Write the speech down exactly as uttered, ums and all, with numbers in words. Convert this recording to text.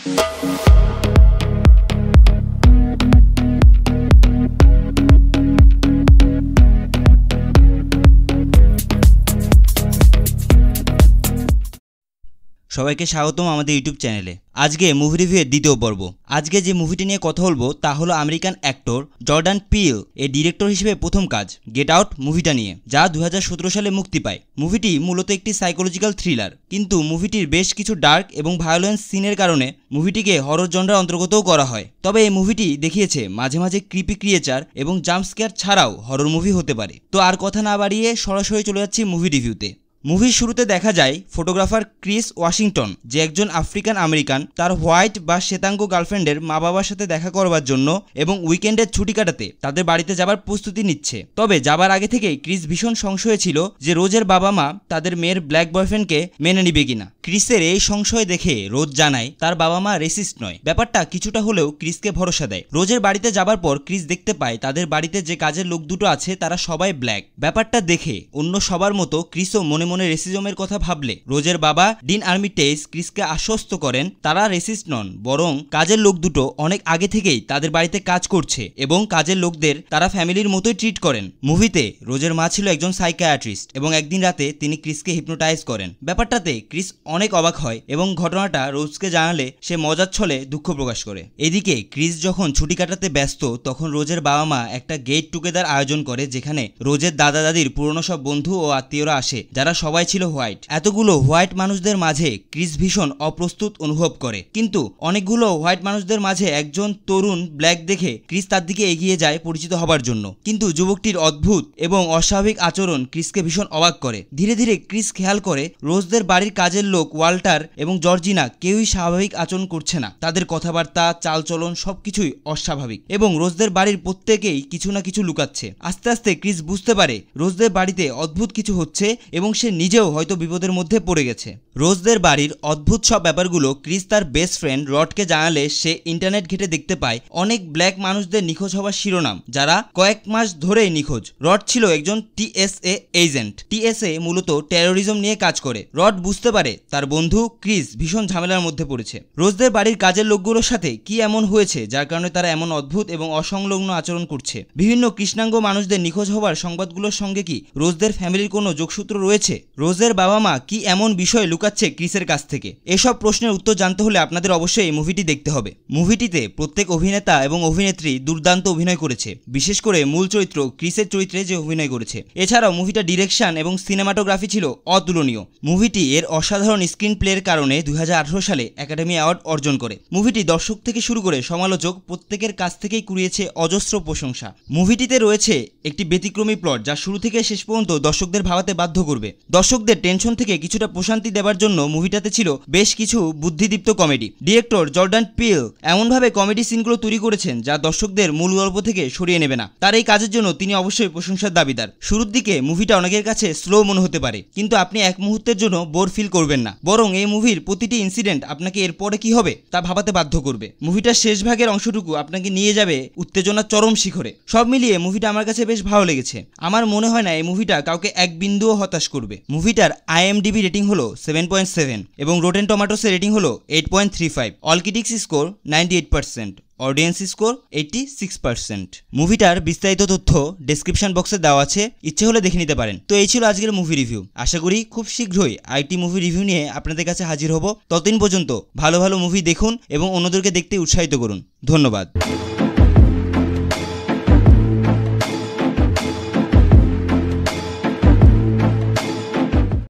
সবাইকে স্বাগতম আমাদের ইউটিউব চ্যানেলে। আজকে মুভি রিভিউয়ের দ্বিতীয় পর্ব। আজকে যে মুভিটি নিয়ে কথা বলবো তা হলো আমেরিকান অ্যাক্টর জর্ডান পিল এর ডিরেক্টর হিসেবে প্রথম কাজ গেট আউট মুভিটা নিয়ে, যা দুই হাজার সতেরো সালে মুক্তি পায়। মুভিটি মূলত একটি সাইকোলজিক্যাল থ্রিলার, কিন্তু মুভিটির বেশ কিছু ডার্ক এবং ভায়োলেন্স সিনের কারণে মুভিটিকে হরর জনরার অন্তর্গতও করা হয়। তবে এই মুভিটি দেখিয়েছে মাঝে মাঝে ক্রিপি ক্রিয়েচার এবং জাম্প স্কেয়ার ছাড়াও হরর মুভি হতে পারে। তো আর কথা না বাড়িয়ে সরাসরি চলে যাচ্ছি মুভি রিভিউতে। মুভির শুরুতে দেখা যায় ফটোগ্রাফার ক্রিস ওয়াশিংটন, যে একজন আফ্রিকান আমেরিকান, তার হোয়াইট বা শ্বেতাঙ্গ গার্লফ্রেন্ডের মা বাবার সাথে দেখা করবার জন্য এবং উইকেন্ডের ছুটি কাটাতে তাদের বাড়িতে যাবার প্রস্তুতি নিচ্ছে। তবে যাবার আগে থেকেই ক্রিস ভীষণ সংশয়ে ছিল যে রোজের বাবা মা তাদের মেয়ের ব্ল্যাক বয়ফ্রেন্ডকে মেনে নিবে কিনা। ক্রিসের এই সংশয় দেখে রোজ জানায় তার বাবা মা রেসিস্ট নয়। ব্যাপারটা কিছুটা হলেও ক্রিসকে ভরসা দেয়। রোজের বাড়িতে যাবার পর ক্রিস দেখতে পায় তাদের বাড়িতে যে কাজের লোক দুটো আছে তারা সবাই ব্ল্যাক। ব্যাপারটা দেখে অন্য সবার মতো ক্রিসও মনে মনে রেসিজমের কথা ভাবলে রোজের বাবা ডিন আর্মিটেজ ক্রিসকে আশ্বস্ত করেন তারা রেসিস্ট নন, বরং কাজের লোক দুটো অনেক আগে থেকেই তাদের বাড়িতে কাজ করছে এবং কাজের লোকদের তারা ফ্যামিলির মতোই ট্রিট করেন। মুভিতে রোজের মা ছিল একজন সাইকিয়াট্রিস্ট এবং একদিন রাতে তিনি ক্রিসকে হিপনোটাইজ করেন। ব্যাপারটাতে ক্রিস অনেক অবাক হয় এবং ঘটনাটা রোজকে জানালে সে মজার ছলে দুঃখ প্রকাশ করে। এদিকে ক্রিস যখন ছুটি কাটাতে ব্যস্ত তখন রোজের বাবা মা একটা গেট টুগেদার আয়োজন করে, যেখানে রোজের দাদা দাদির পুরনো সব বন্ধু ও আত্মীয়রা আসে যারা সবাই ছিল হোয়াইট। এতগুলো হোয়াইট মানুষদের মাঝে ক্রিস ভীষণ অপ্রস্তুত অনুভব করে, কিন্তু অনেকগুলো হোয়াইট মানুষদের মাঝে একজন তরুণ ব্ল্যাক দেখে ক্রিস তার দিকে এগিয়ে যায় পরিচিত হবার জন্য। কিন্তু যুবকটির অদ্ভুত এবং অস্বাভাবিক আচরণ ক্রিসকে ভীষণ অবাক করে। ধীরে ধীরে ক্রিস খেয়াল করে রোজদের বাড়ির কাজের লোক ওয়াল্টার এবং জর্জিনা কেউই স্বাভাবিক আচরণ করছে না। তাদের কথাবার্তা, চালচলন সবকিছুই অস্বাভাবিক এবং রোজদের বাড়ির প্রত্যেকেই কিছু না কিছু লুকাচ্ছে। আস্তে আস্তে ক্রিস বুঝতে পারে রোজদের বাড়িতে অদ্ভুত কিছু হচ্ছে এবং সে নিজেও হয়তো বিপদের মধ্যে পড়ে গেছে। রোজদের বাড়ির অদ্ভুত সব ব্যাপারগুলো ক্রিস তার বেস্ট ফ্রেন্ড রডকে জানালে সে ইন্টারনেট ঘেটে দেখতে পায় অনেক ব্ল্যাক মানুষদের নিখোঁজ হওয়ার শিরোনাম, যারা কয়েক মাস ধরেই নিখোঁজ। রড ছিল একজন টিএসএ এজেন্ট। টিএসএ মূলত টেরোরিজম নিয়ে কাজ করে। রড বুঝতে পারে তার বন্ধু ক্রিস ভীষণ ঝামেলার মধ্যে পড়েছে। রোজদের বাড়ির কাজের লোকগুলোর সাথে কি এমন হয়েছে যার কারণে তারা এমন অদ্ভুত এবং অসংলগ্ন আচরণ করছে। বিভিন্ন কৃষ্ণাঙ্গ মানুষদের নিখোঁজ হওয়ার সংবাদগুলোর সঙ্গে কি রোজদের ফ্যামিলির কোনো যোগসূত্র রয়েছে? রোজের বাবা মা কি এমন বিষয় লুকাচ্ছে ক্রিসের কাছ থেকে? এসব প্রশ্নের উত্তর জানতে হলে আপনাদের অবশ্যই এই মুভিটি দেখতে হবে। মুভিটিতে প্রত্যেক অভিনেতা এবং অভিনেত্রী দুর্দান্ত অভিনয় করেছে, বিশেষ করে মূল চরিত্র ক্রিসের চরিত্রে যে অভিনয় করেছে। এছাড়াও মুভিটা ডিরেকশন এবং সিনেমাটোগ্রাফি ছিল অতুলনীয়। মুভিটি এর অসাধারণ স্ক্রিন প্লের কারণে দুই হাজার আঠারো সালে একাডেমি অ্যাওয়ার্ড অর্জন করে। মুভিটি দর্শক থেকে শুরু করে সমালোচক প্রত্যেকের কাছ থেকেই কুড়িয়েছে অজস্র প্রশংসা। মুভিটিতে রয়েছে একটি ব্যতিক্রমী প্লট যা শুরু থেকে শেষ পর্যন্ত দর্শকদের ভাবাতে বাধ্য করবে। দর্শকদের টেনশন থেকে কিছুটা প্রশান্তি দেবার জন্য মুভিটাতে ছিল বেশ কিছু বুদ্ধিদীপ্ত কমেডি। ডিরেক্টর জর্ডান পিল এমনভাবে কমেডি সিনগুলো তৈরি করেছেন যা দর্শকদের মূল গল্প থেকে সরিয়ে নেবে না। তার এই কাজের জন্য তিনি অবশ্যই প্রশংসার দাবিদার। শুরুর দিকে মুভিটা অনেকের কাছে স্লো মনে হতে পারে, কিন্তু আপনি এক মুহূর্তের জন্য বোর ফিল করবেন না, বরং এই মুভির প্রতিটি ইনসিডেন্ট আপনাকে এরপরে কি হবে তা ভাবাতে বাধ্য করবে। মুভিটার শেষ ভাগের অংশটুকু আপনাকে নিয়ে যাবে উত্তেজনার চরম শিখরে। সব মিলিয়ে মুভিটা আমার কাছে বেশ ভালো লেগেছে। আমার মনে হয় না এই মুভিটা কাউকে এক বিন্দুও হতাশ করবে। মুভিটার আইএমডিবি রেটিং হলো সেভেন পয়েন্ট সেভেন এবং রোটেন টমেটোসের রেটিং হলো eight point three five. All critics score ninety eight percent, audience score eighty six percent. মুভিটার বিস্তারিত তথ্য ডেসক্রিপশন বক্সে দেওয়া আছে, ইচ্ছে হলে দেখে নিতে পারেন। তো এই ছিল আজকের মুভি রিভিউ। আশা করি খুব শীঘ্রই আরেকটি মুভি রিভিউ নিয়ে আপনাদের কাছে হাজির হব। ততদিন পর্যন্ত ভালো ভালো মুভি দেখুন এবং অন্যদেরকে দেখতে উৎসাহিত করুন। ধন্যবাদ।